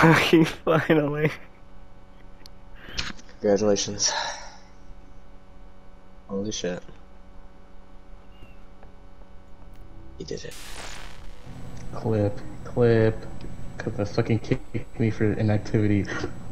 Fucking finally. Congratulations. Holy shit. He did it. Clip. Cause they fucking kicked me for inactivity.